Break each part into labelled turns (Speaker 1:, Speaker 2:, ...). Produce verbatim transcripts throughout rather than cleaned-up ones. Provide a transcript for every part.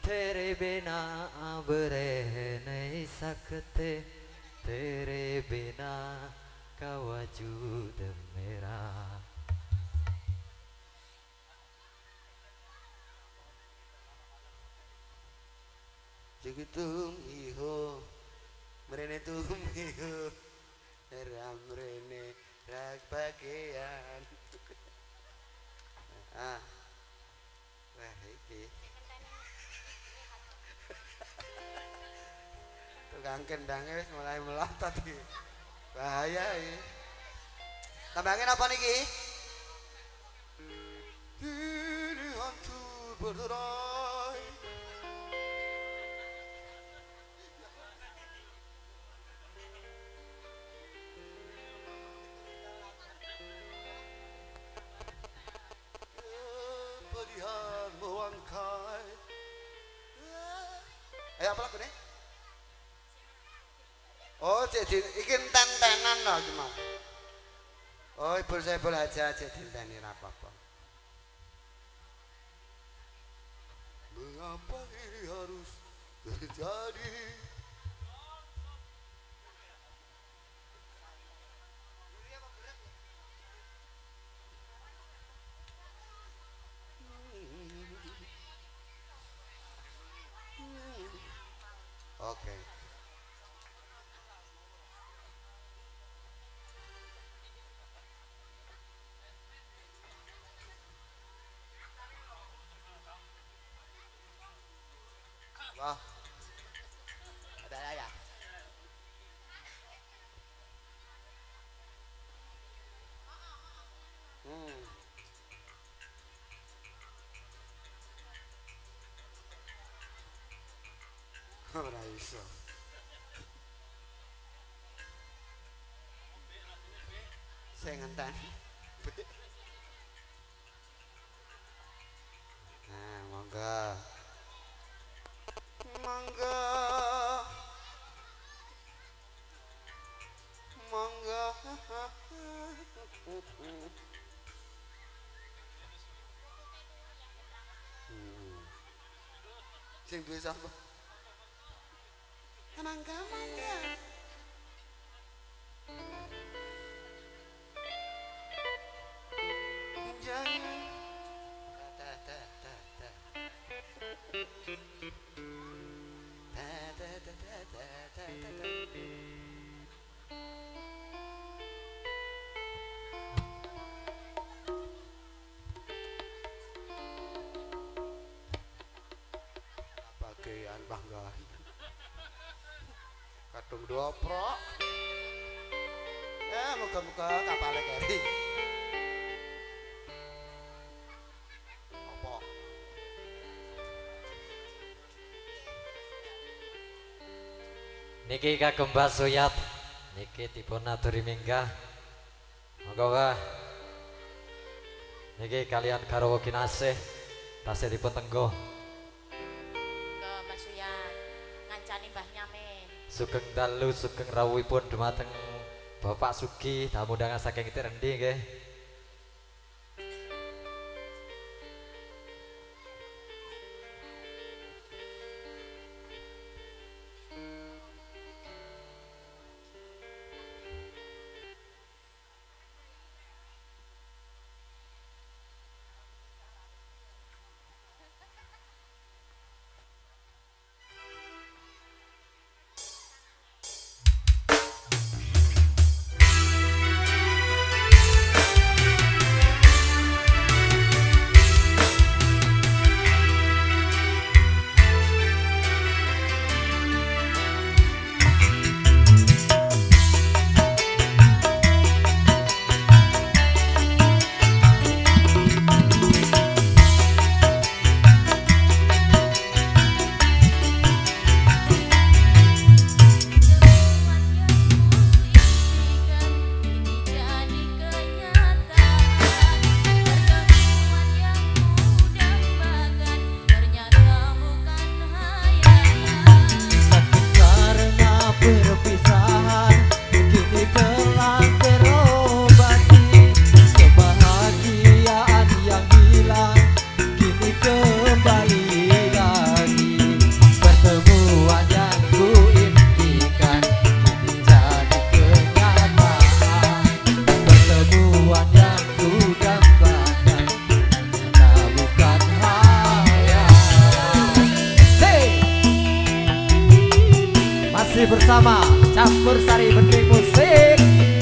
Speaker 1: तेरे बिना bereh नहीं सकते तेरे बिना का वजूद मेरा
Speaker 2: Jadi tumiho mrene tumiho ram mrene rak bagian ah wah iki tukang kendangnya wis mulai melotot iki bahaya iki tambahin apa niki ini hantu berderai eh apa lagu nih? Oh jadi ikin ten-tenan loh cuma. Oh ibu saya boleh aja jadi teni apa-apa. Mengapa ini harus terjadi? Oke. Wah. Ada ya. Hmm. Ora iso. Saya ngenten. Nah, monggo. Monggo. Monggo. Hmm. Sing duwe sapa? Mangga mangga. Jangan. Da da da da. Da da da da da da da. Bagian bangga. Kadung doprok. Ya muka-muka kapalnya keri. Apa?
Speaker 1: Niki kagem Mbah Suyat niki dipun aturi minggah monggo Mbah niki kalian garwa kinasih tasih dipun tenggo
Speaker 3: ke Mbah Suyat ngancani Mbah Nyamin
Speaker 1: sugeng dalu sugeng rawuhipun dumateng Bapak Sugi tamu undangan saking Tirendi nggih.
Speaker 4: Thank
Speaker 1: masih bersama Campur Sari Bening Musik.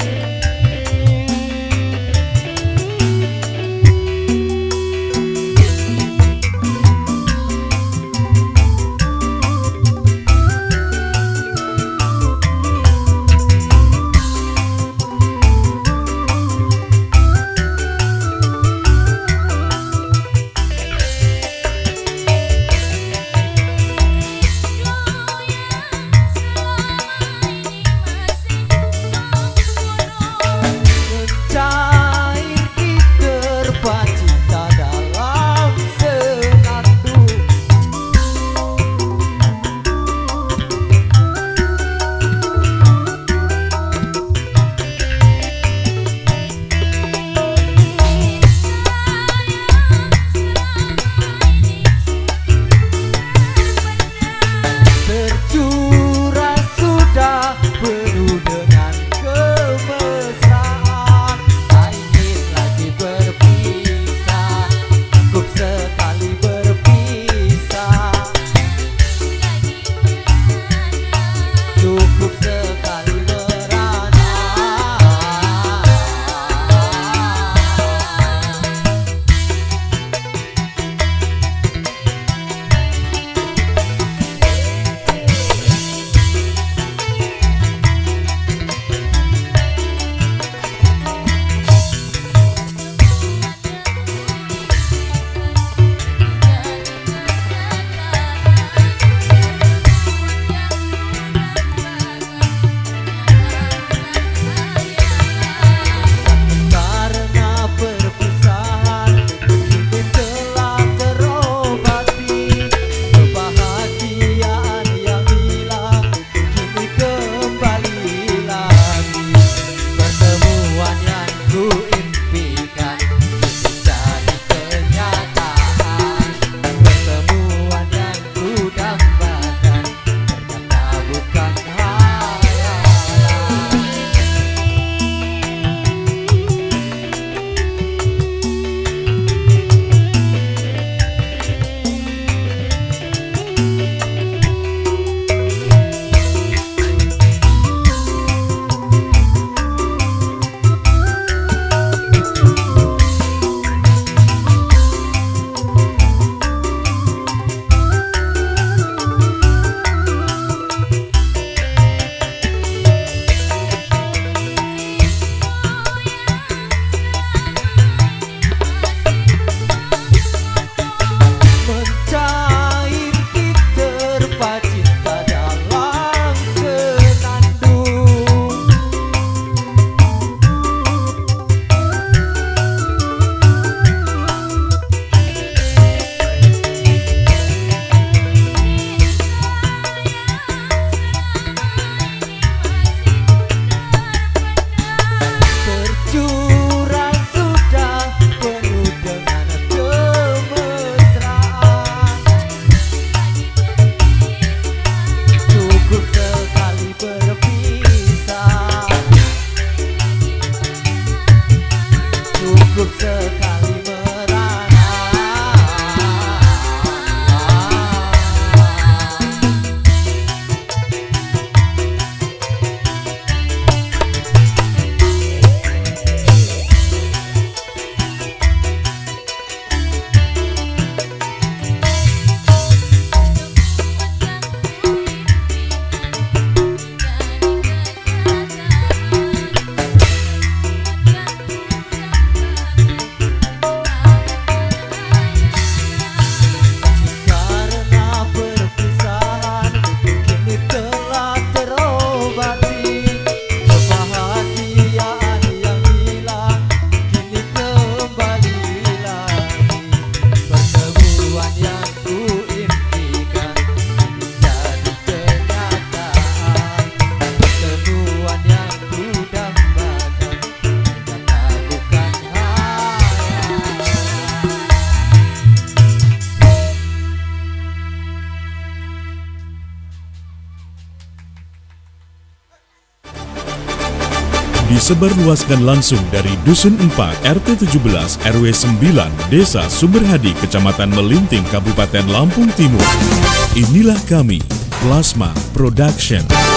Speaker 4: Disebarluaskan langsung dari Dusun empat R T tujuh belas R W sembilan Desa Sumberhadi Kecamatan Melinting Kabupaten Lampung Timur. Inilah kami, Plasma Production.